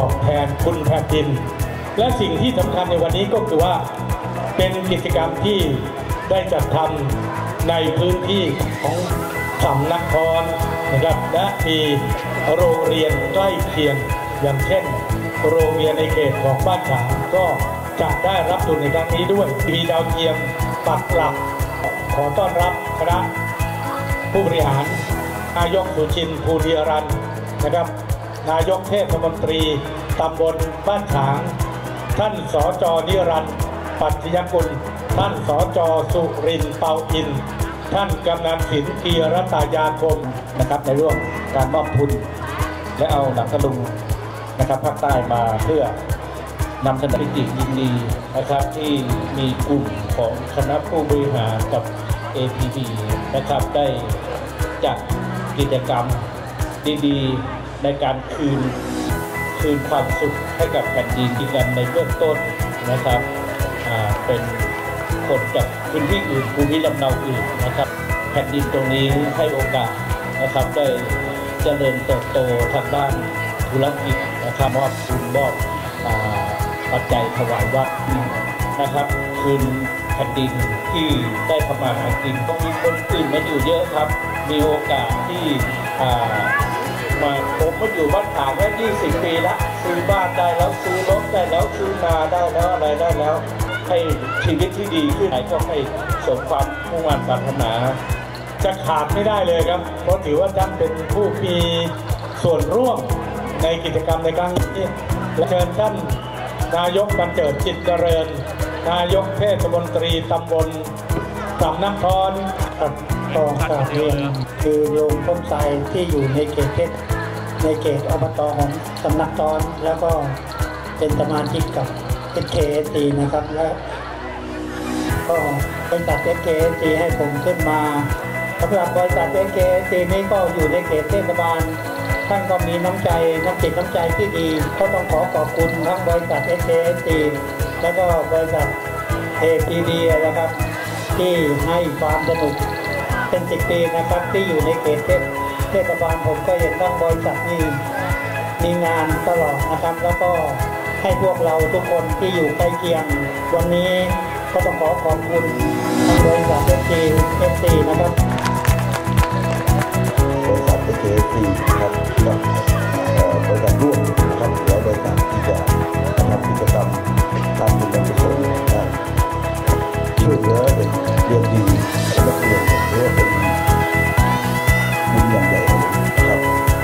อบแทนคุณแผ่นดินและสิ่งที่สำคัญในวันนี้ก็คือว่าเป็นกิจกรรมที่ได้จัดทำในพื้นที่ของสำนักพรนะครับและมีโรงเรียนใกล้เคียงอย่างเช่นโรงเรียนในเขตของบ้านฉางก็จะได้รับทุนในครั้งนี้ด้วยมีดาวเทียมปักหลักขอต้อนรับคณะผู้บริหารนายกสุชินต์ ภูริอรันต์นะครับนายกเทศมนตรีตำบลบ้านฉางท่านสจ.นิรันดร์ ปัทยกุลท่านสจ.สุรินทร์ เปาอินท่านกำนันศิลป์ กีรตายาคมนะครับในร่วมการมอบทุนและเอาหนังตะลุงนะครับภาคใต้มาเพื่อนำเสนอปิติยินดีนะครับที่มีกลุ่มของคณะผู้บริหารกับ APB นะครับได้จัดกิจกรรมดีๆในการคืนความสุขให้กับแผ่นดินกันในเบื้องต้นนะครับเป็นคนจากพื้นที่อื่นภูมิลำเนาอื่นนะครับแผ่นดินตรงนี้ให้โอกาสนะครับได้เจริญเติบโตทางด้านธุรกิจนะครับมอบทุนมอบปัจจัยถวายวัดนะครับคืนแผ่นดินที่ได้ทำมาหากินต้องมีคนอื่นมาอยู่เยอะครับมีโอกาสที่มาผมมาอยู่บ้านฉางแค่20 ปีแล้วซื้อบ้านได้แล้วซื้อรถได้แล้วซื้อนาได้แล้วอะไรได้แล้วให้ชีวิตที่ดีขึ้นก็ให้สมความมุ่งมั่นปรารถนาจะขาดไม่ได้เลยครับเพราะถือว่าท่านเป็นผู้มีส่วนร่วมในกิจกรรมในครั้งนี้เชิญท่านนายกบรรเจิดจิตเจริญนายกเทศมนตรีตำบลสำนักพรต่อกราบเรียนคือโรงต้นไทรที่อยู่ในเขตอบต.ของสำนักตอนแล้วก็เป็นสมาชิกกับ SKSC นะครับและก็บริษัท SKSC ให้ผมขึ้นมาสำหรับบริษัท SKSC นี้ก็อยู่ในเขตเทศบาลท่านก็มีน้ำใจน้ำจิตน้ำใจที่ดีก็ต้องขอบคุณทั้งบริษัท SKSC แล้วก็บริษัท APD นะครับที่ให้ความสนุกเป็น10 ปีนะครับที่อยู่ในเขตเทศบาลผมก็เห็นทั้งบริษัทนี่มีงานตลอดนะครับแล้วก็ให้พวกเราทุกคนที่อยู่ใกล้เคียงวันนี้ก็ต้องขอบคุณทางบริษัท SKSC นะครับบริษัท SKSC ครับกับบริษัทร่วมนะครับหรือบริษัทที่จะทำกิจกรรมทำบุญกุศลช่วยเหลือเด็กเรียนดีนักเรียนเรียกเป็นบุญอย่างใหญ่ครับ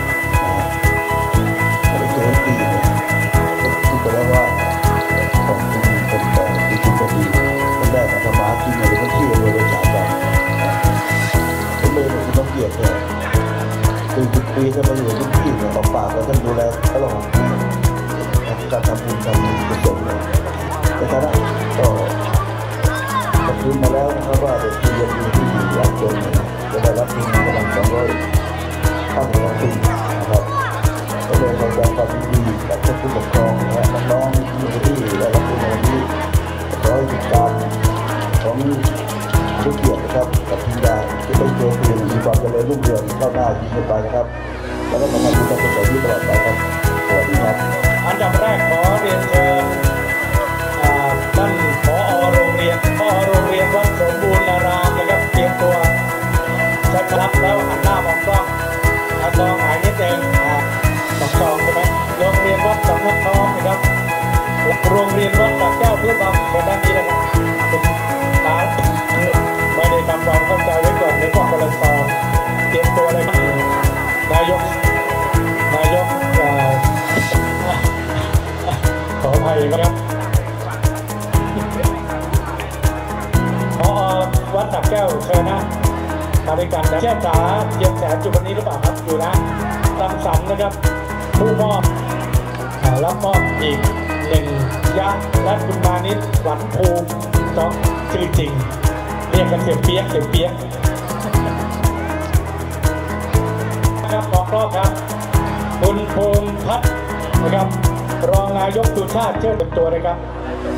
SKSC เนี่ยที่แปลว่าของคุณเป็นต่อที่คุณจะดีมันได้มาทำมากินในพื้นที่โดยบริษัทกันผมเลยคุณต้องเกียรติเนี่ย40 ปีจะมาอยู่ที่นี่เนี่ยของป่าเราต้องดูแลตลอดการทำบุญทำกุศลเนี่ยในฐานะก็ขอบคุณมาแล้วนะครับว่าเด็กที่เรียนอยู่ที่ยากจนจะได้รับทุนกำลัง250 ปีนะครับก็เลยขอแสดงความยินดีกับผู้ปกครองและน้องๆที่ได้รับทุนในวันนี้ขอให้ติดตามของผู้เกียรตินะครับกับทีมงานที่ได้เจอเพียงมีความเจริญรุ่งเรืองก้าวหน้ายิ่งขึ้นไปนะครับแล้วก็มาทำบุญกุศลที่ตลอดไปครับสวัสดีครับอันดับแรกขอเรียนเชิญท่านผอ.โรงเรียนวัดสมบูรณารามนะครับเตรียมตัวจะรับแล้วหันหน้ามองกล้องมองหายนิดเองสองใช่ไหมโรงเรียนวัดสำนักทองนะครับโรงเรียนวัดสระแก้วเพื่อบำเป็นด้านนี้นะครับเป็นร้านไม่ได้ทำความเข้าใจไว้ก่อนในข้อกรตเตรียมตัวอะไรบ้างนายกขออภัยนะครับพอวัดสระแก้วเชิญนะมาด้วยกันเชี่ยวจ๋าเยี่ยมแสนจุดวันนี้หรือเปล่าครับอยู่นะรังสรรค์นะครับผู้มอบรับมอบอีก1 ยักษ์และคุณมานิชหวันภูมิต้องชื่อจริงเรียกกันเสียเปียกนะครับขอครอบครับคุณภูมิพัฒน์นะครับรองนายกสุชาติเชิญเป็นตัวเลยครับ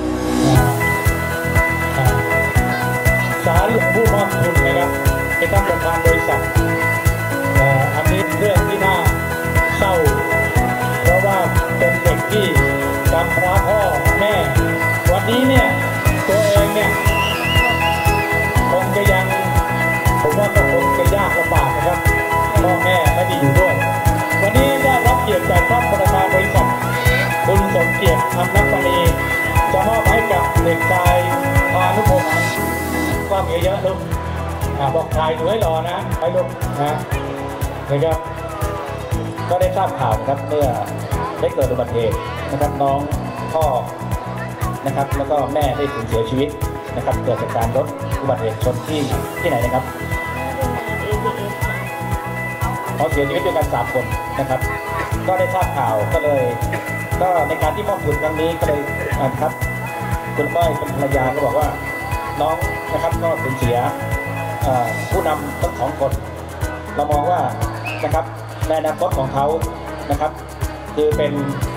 สาหลวงผู้มอบทุนนะครับเป็นท่านประธานบริษัทอันนี้เรื่องที่น่าเศร้าเพราะว่าเป็นเด็กที่พระพ่อแม่วันนี้เนี่ยตัวเองเนี่ยคงจะยังผมว่าก็คงจะยากลำบากนะครับพ่อแม่ไม่ได้อยู่ด้วยวันนี้ได้รับเกียรติจากท่านประธานบริษัทคุณสมเกียรติอำนักมณีจะมอบให้กับเด็กชายพานุพงศ์ว่ามีเยอะลูกบอกชายดูให้รอนะไปลูกนะครับก็ได้ทราบข่าวนะครับเมื่อได้เกิดอุบัติเหตุนะครับน้องพ่อนะครับแล้วก็แม่ได้สูญเสียชีวิตนะครับเกิดจากการรถอุบัติเหตุชนที่ไหนนะครับเขาเสียชีวิตด้วยกัน3 คนนะครับก็ได้ทราบข่าวก็ในการที่มอบทุนครั้งนี้ก็เลยครับคุณก้อยเป็นภรรยาก็บอกว่าน้องนะครับก็สูญเสียผู้นำทั้ง2 คนเรามองว่านะครับในอนาคตของเขานะครับคือเป็น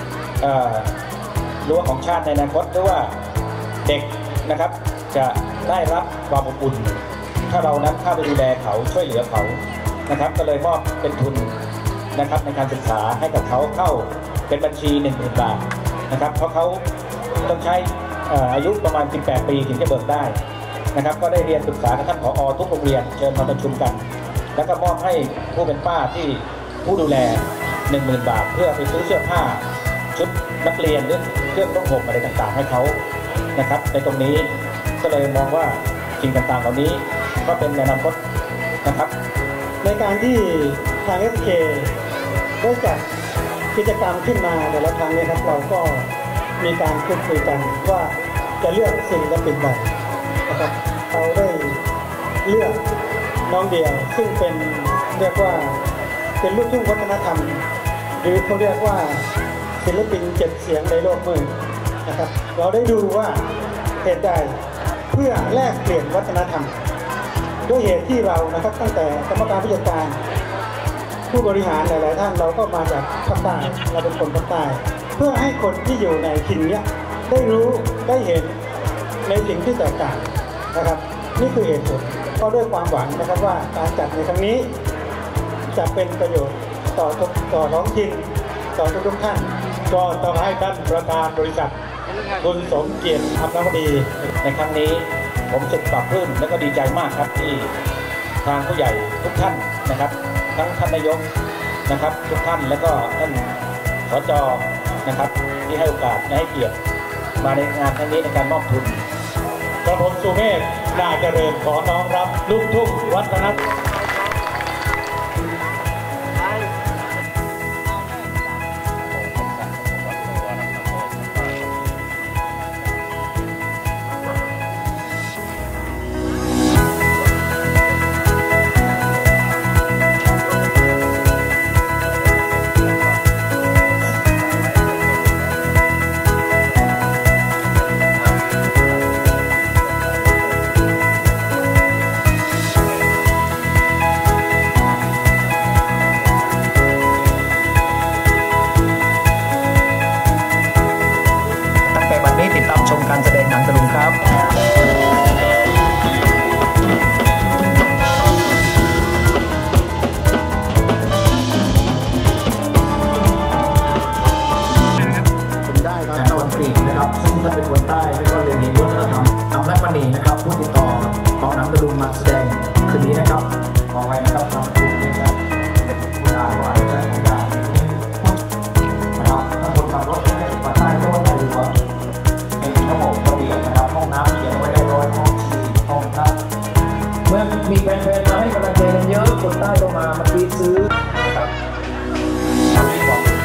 รั้วของชาติในอนาคตหรือว่าเด็กนะครับจะได้รับความอบอุ่นถ้าเรานั้นเข้าไปดูแลเขาช่วยเหลือเขานะครับก็เลยมอบเป็นทุนนะครับในการศึกษาให้กับเขาเข้าเป็นบัญชี 10,000 บาทนะครับเพราะเขาต้องใช้อายุประมาณ18 ปีถึงจะเบิกได้นะครับก็ได้เรียนศึกษากับท่านผอ.ทุกโรงเรียนเชิญมาประชุมกันแล้วก็มอบให้ผู้เป็นป้าที่ผู้ดูแล 10,000 บาทเพื่อไปซื้อเสื้อผ้าชุดนักเรียนหรือเครื่องนุ่งห่มอะไรต่างๆให้เขานะครับในตรงนี้ก็เลยมองว่าสิ่งต่างๆเหล่านี้ก็เป็นในอนาคตนะครับในการที่ทาง SK ได้จัดกิจกรรมขึ้นมาแต่ละครั้งเนี่ยครับเราก็มีการพูดคุยกันว่าจะเลือกศิลปินใดนะครับเราได้เลือกน้องเดียวซึ่งเป็นเรียกว่าเป็นลูกทุ่งวัฒนธรรมหรือเขาเรียกว่าศิลปิน7 เสียงในโลกมือนะครับเราได้ดูว่าเหตุใดเพื่อแลกเปลี่ยนวัฒนธรรมด้วยเหตุที่เรานะครับตั้งแต่กรรมการผู้จัดการผู้บริหารหลายๆท่านเราก็มาจากภาคใต้เราเป็นคนภาคใต้เพื่อให้คนที่อยู่ในถิ่นนี้ได้รู้ได้เห็นในสิ่งที่แตกต่างนะครับนี่คือเหตุผลก็ด้วยความหวังนะครับว่าการจัดในครั้งนี้จะเป็นประโยชน์ต่อท้องถิ่นต่อทุกท่านก็ต้องให้ท่านประธานบริษัทคุณสมเกียรติอำนวดีในครั้งนี้ผมสึกปลาบปลื้มและก็ดีใจมากครับที่ทางผู้ใหญ่ทุกท่านนะครับทั้งท่านนายกนะครับทุกท่านและก็ท่านสจ.นะครับที่ให้โอกาสและให้เกียรติมาในงานครั้งนี้ในการมอบทุนกระผมสุเมธนาเจริญขอน้อมรับลูกทุ่งวัฒนธรรมการแสดงหนังตะลุงครับผมได้ครับตะวันตรีนะครับซึ่งถ้าเป็นคนใต้ไม่ก็เรียนรู้วัฒนธรรมอำนาจมณีนะครับผู้ติดต่อของหนังตะลุงมาแสดงคืนนี้นะครับขอไว้นะครับทำทุกอย่างครับผู้ชายก็อาจจะผู้ชายนะครับถ้าคนขับรถไม่ได้มาใต้ก็ว่าดีกว่าระบบระเบียบนะครับห้องน้ำเขียนไว้ได้100 ห้องฉี่ห้องน้ำเมื่อมีแฟนๆมาให้กำลังใจกันเยอะคนใต้ก็มาปีซื้อนะครับขอบ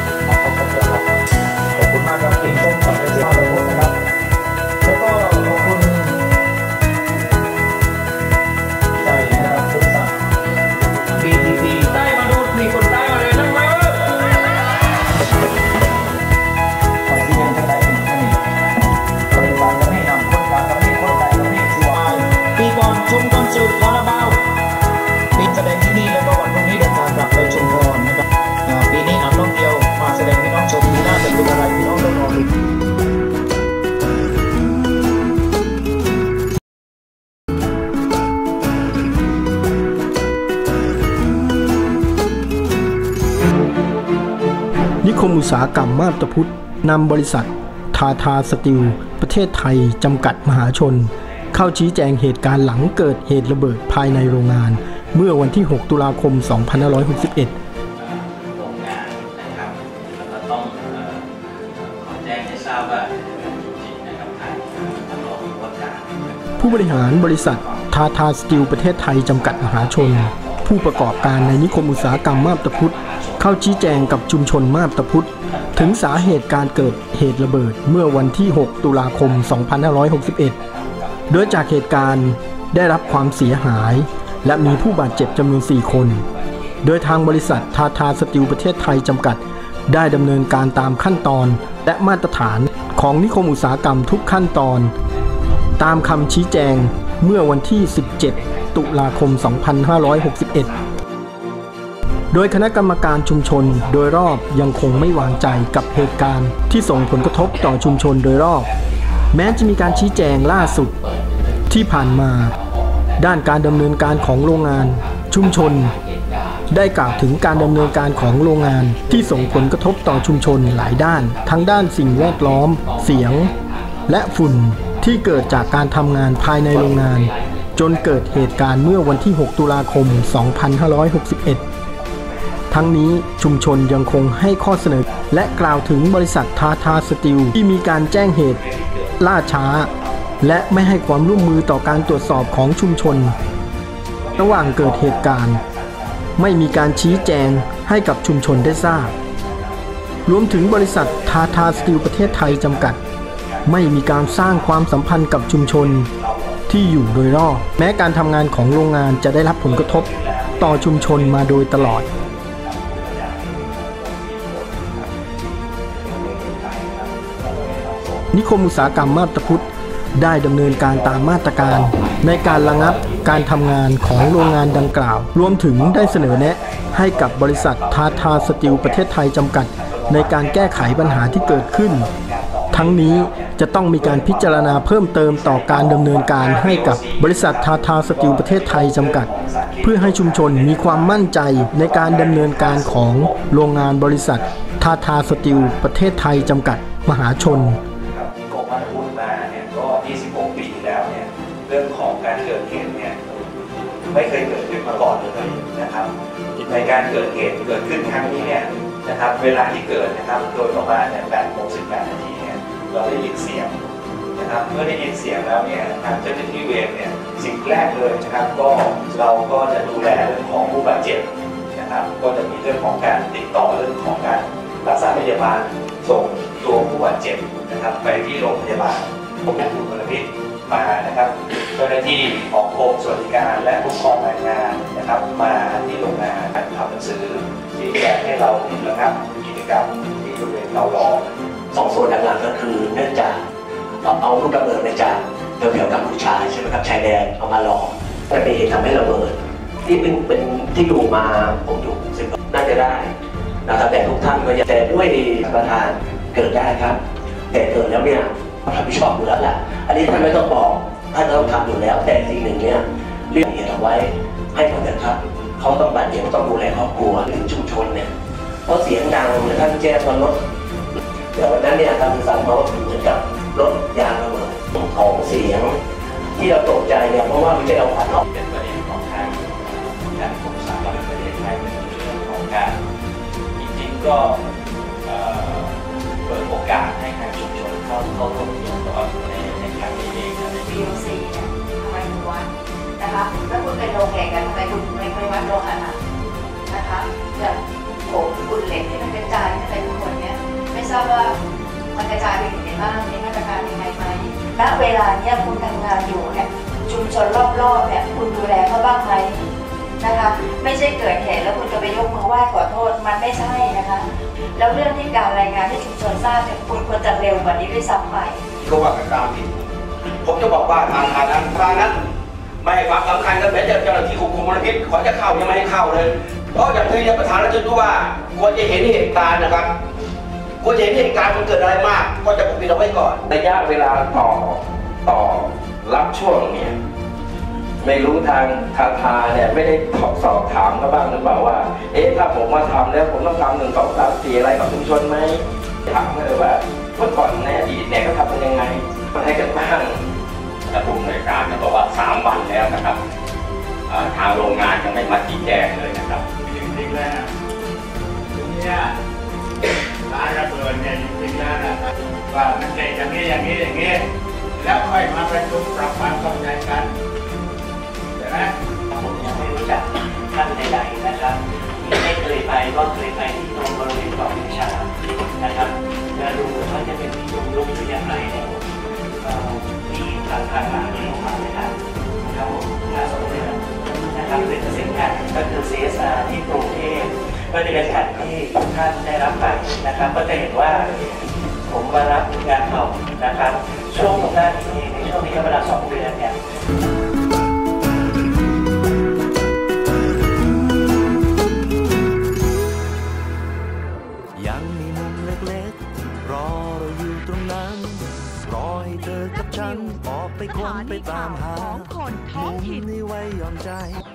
คุณมากครับทีมต้นสังกัดเราทุกคนนะครับแล้วก็ขอบคุณใจนะครับทุกท่าน BTP ใต้มาดูมีคนใต้มาเลยนั่งไหมขอที่เรียนจะได้เป็นแค่นี้บริวารและไม่นำคนกลางและไม่คนใดและไม่ชัวร์ปีก่อนชมคอนเสิร์ตคาราบาวปีแสดงที่นี่แล้วก็วันพรุ่งนี้เดินทางกลับไปชุมพรนะครับปีนี้น้องเดียวมาแสดงพี่น้องชมปีหน้าจะเป็นอะไรพี่น้องต้องรอดูนิคมอุตสาหกรรมมาบตาพุธนำบริษัททาทาสตีลประเทศไทยจำกัดมหาชนเข้าชี้แจงเหตุการณ์หลังเกิดเหตุระเบิดภายในโรงงานเมื่อวันที่ 6 ตุลาคม 2561 โรงงานนะครับแล้วก็ต้องขอแจ้งให้ทราบว่าจริงนะครับทางตำรวจว่าการผู้บริหารบริษัททาทาสตีลประเทศไทยจำกัดมหาชนผู้ประกอบการในนิคมอุตสาหกรรมมาบตาพุธเข้าชี้แจงกับชุมชนมาบตาพุธถึงสาเหตุการเกิดเหตุระเบิดเมื่อวันที่ 6 ตุลาคม 2561 โดยจากเหตุการณ์ได้รับความเสียหายและมีผู้บาดเจ็บจำนวน 4 คน โดยทางบริษัททาทาสตีลประเทศไทยจำกัดได้ดำเนินการตามขั้นตอนและมาตรฐานของนิคมอุตสาหกรรมทุกขั้นตอนตามคำชี้แจงเมื่อวันที่ 17 ตุลาคม 2561 โดยคณะกรรมการชุมชนโดยรอบยังคงไม่วางใจกับเหตุการณ์ที่ส่งผลกระทบต่อชุมชนโดยรอบแม้จะมีการชี้แจงล่าสุดที่ผ่านมาด้านการดำเนินการของโรงงานชุมชนได้กล่าวถึงการดำเนินการของโรงงานที่ส่งผลกระทบต่อชุมชนหลายด้านทั้งด้านสิ่งแวดล้อมเสียงและฝุ่นที่เกิดจากการทำงานภายในโรงงานจนเกิดเหตุการณ์เมื่อวันที่ 6 ตุลาคม 2561 ทั้งนี้ชุมชนยังคงให้ข้อเสนอและกล่าวถึงบริษัททาทาสตีลที่มีการแจ้งเหตุล่าช้าและไม่ให้ความร่วมมือต่อการตรวจสอบของชุมชนระหว่างเกิดเหตุการณ์ไม่มีการชี้แจงให้กับชุมชนได้ทราบรวมถึงบริษัททาทาสตีลประเทศไทยจำกัดไม่มีการสร้างความสัมพันธ์กับชุมชนที่อยู่โดยรอบแม้การทำงานของโรงงานจะได้รับผลกระทบต่อชุมชนมาโดยตลอดนิคมอุตสาหกรรมมาบตาพุธได้ดำเนินการตามมาตรการในการระงับการทำงานของโรงงานดังกล่าวรวมถึงได้เสนอแนะให้กับบริษัททาทาสตีลประเทศไทยจำกัดในการแก้ไขปัญหาที่เกิดขึ้นทั้งนี้จะต้องมีการพิจารณาเพิ่มเติมต่อการดำเนินการให้กับบริษัททาทาสตีลประเทศไทยจำกัดเพื่อให้ชุมชนมีความมั่นใจในการดำเนินการของโรงงานบริษัททาทาสตีลประเทศไทยจำกัดมหาชนพูดมาเนี่ยก็26 ปีแล้วเนี่ยเรื่องของการเกิดเหตุเนี่ยไม่เคยเกิดขึ้นมาก่อนเลยนะครับในการเกิดเหตุเกิดขึ้นครั้งนี้เนี่ยนะครับเวลาที่เกิดนะครับโดยประมาณเนี่ย8:18 นาทีเนี่ยเราได้ยินเสียงนะครับเมื่อได้ยินเสียงแล้วเนี่ยทางเจ้าหน้าที่เวรเนี่ยสิ่งแรกเลยนะครับก็เราก็จะดูแลเรื่องของผู้บาดเจ็บนะครับก็จะมีเรื่องของการติดต่อเรื่องของการรักษาพยาบาลส่งตัวผู้บาดเจ็บนะครับไปที่โรงพยาบาลกรมควบคุมมลพิษมานะครับเจ้าหน้าที่ของกรมสวัสดิการและคุ้มครองแรงงานนะครับมาที่โรงงานทำหนังสือชี้แจงให้เราระงับกิจกรรมที่บริเวณเตาล้อสองส่วนหลักๆก็คือเนื่องจากเอาลูกระเบิดมาจากแถวๆกัมพูชาใช่ไหมครับชายแดนเอามาหลอกแต่เป็นเหตุทำให้ระเบิดที่เป็นที่อยู่มาผมอยู่10น่าจะได้นะครับแต่ทุกท่านก็อย่าแต่ด้วยประธานเกิดได้ครับแต่เกิดแล้วเนี่ยรับผิดชอบอยู่แล้วแหละอันนี้ท่านไม่ต้องบอกท่านต้องทำอยู่แล้วแต่สิ่งหนึ่งเนี่ยเรื่องเหตุเอาไว้ให้เขาเถิดครับเขาต้องบาดเจ็บต้องดูแลครอบครัวถึงชุมชนเนี่ยเพราะเสียงดังท่านแจ้งว่ารถแต่วันนั้นเนี่ยทางสื่อสารเขาเหมือนกับรถยางระเบิดของเสียงที่เราตกใจเนี่ยเพราะว่าไม่ใช่เอาขวัญออกเป็นประเด็นของทางกรมอุตสาหกรรมประเทศไทยเป็นเรื่องของการจริงๆก็เปิดโอกาสให้ทางชุมชนเข้าร่วมกิจกรรมในครั้งนี้เองใน POC เนี่ยทำไมถึงวัดนะคะแล้วคุณเป็นโรงเหล็กกันทำไมคุณไม่ค่อยวัดโลหะหนักนะคะอย่างผมคุณเหล็กที่มันกระจายอะไรทั้งหมดเนี่ยไม่ทราบว่ามันกระจายไปถึงไหนบ้างมีมาตรการยังไงไหมณเวลาเนี่ยคุณทำงานอยู่เนี่ยชุมชนรอบๆเนี่ยคุณดูแลเขาบ้างไหมนะคะไม่ใช่เกิดเหตุแล้วคุณจะไปยกมือไหว้ขอโทษมันไม่ใช่นะคะแล้วเรื่องที่การรายงานให้ชุมชนทราบเนี่ยคุณควรจะเร็วกว่านี้ด้วยซ้ำไปก็ว่ากันตามผิดผมจะบอกว่าทางนั้นไม่ให้ความสำคัญกันแม้เจ้าหน้าที่ควบคุมมลพิษขอจะเข้ายังไม่ให้เข้าเลยเพราะอย่างที่ประธานรัฐจะรู้ว่าควรจะเห็นเหตุการณ์นะครับควรจะเห็นเหตุการณ์มันเกิดอะไรมากก็จะปกปิดเอาไว้ก่อนระยะเวลาต่อรับช่วงเนี่ยไม่รู้ทางทาเนี่ยไม่ได้สอบถามเขาบ้างหรือเปล่าว่าถ้าผมมาทำแล้วผมต้องทำ1 2 3 4อะไรกับชุมชนไหมถามเลยว่าเมื่อก่อนในอดีตเนี่ยก็ทำเป็นยังไงมาให้กันบ้างแต่ผู้อำนวยการบอกว่า3 วันแล้วนะครับทางโรงงานยังไม่มาชี้แจงเลยนะครับจริงๆแล้วตรงนี้ร้านระเบิดเนี่ยจริงๆแล้วนะครับว่ามันเป็นอย่างนี้แล้วค่อยมาประชุมปรับความเข้าใจกันใช่ไหมผมยังไม่รู้จักท่านใดๆนะครับไม่เคยไปก็เคยไปที่ตรงบริเวณเกาะวิชานะครับแล้วดูว่าจะเป็นที่ลุกหรืออย่างไรเนี่ยมีทางมาที่ลงมาเลยครับมา2 เดือนนะครับเป็นเส้นกันก็คือ CSR ที่กรุงเทพก็จะเป็นการที่ท่านได้รับไปนะครับก็จะเห็นว่าผมมารับงานต่อนะครับช่วงหน้านี้ในช่วงนี้ก็เวลา2 เดือนเนี่ยยังมีมุมเล็กๆรอเราอยู่ตรงนั้นรอให้เธอกับฉันออกไปค้นไปตามหามุมนี้ไว้ยอมใจ